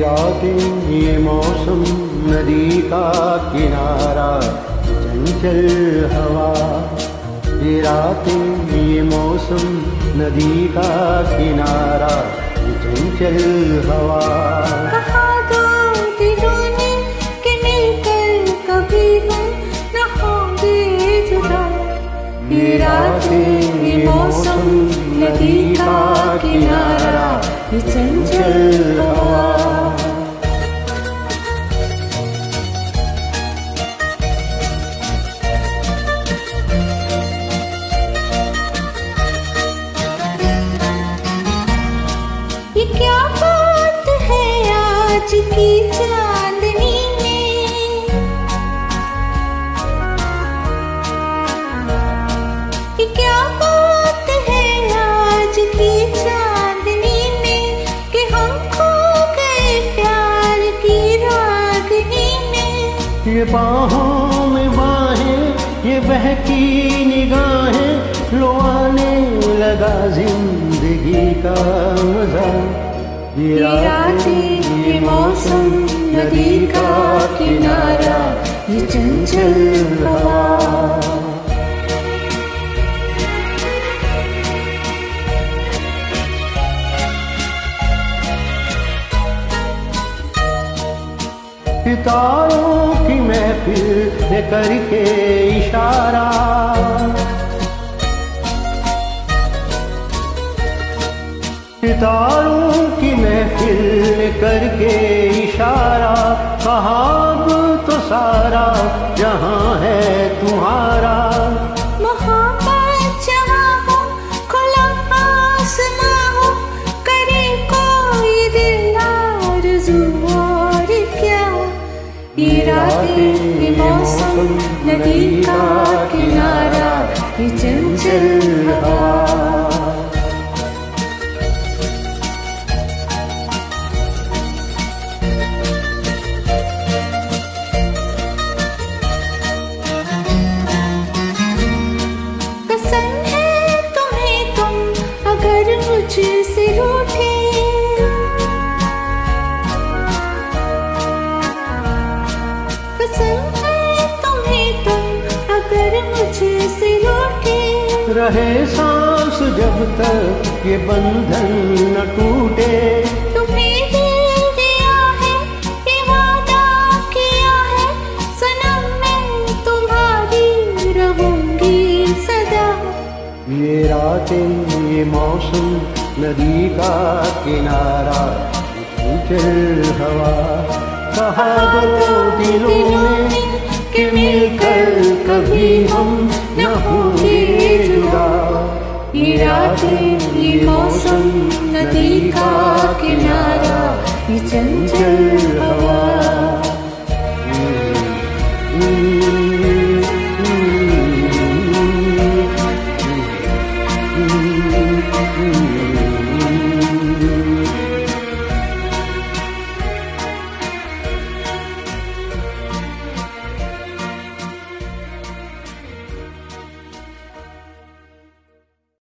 रातें ये मौसम नदी का किनारा, चंचल हवा। ये रातें ये मौसम नदी का किनारा, चंचल हवा। कहा दो दिलों ने कि मिलकर कभी हम न होंगे जुदा। ये रातें ये मौसम नदी का किनारा, ये चंचल हवा। ये क्या बात है आज की चांदनी में, ये क्या बात है आज की चांदनी में कि हम खो गए प्यार की रागनी में। ये बाहों में बाहें ये बहकी निगाहें, लो आने लगा जिंदगी का मजा। ये रातें ये मौसम नदी का किनारा, ये चंचल हवा। सितारों की महफिल करके इशारा, सितारों की महफिल करके इशारा। कहा तो सारा जहां है तुम्हारा। मोहब्बत जहां हो खुला आसमां हो, करे कोई दिल आरज़ू और क्या। ये रातें ये मौसम नदी का किनारा, ये चंचल हवा। मुझसे रूठे पसंद है तुम्हें तुम अगर मुझसे रूठे। रहे सांस जब तक ये बंधन न टूटे। तुम्हें दिल दिया है ये वादा किया है, सनम मैं तुम्हारी रहूंगी सदा। ये रातें ये मौसम नदी का किनारा, चंचल हवा। कहा दो दिलों ने कि मिलकर कभी हम न होंगे जुदा। ये रातें ये मौसम नदी का किनारा, ये चंचल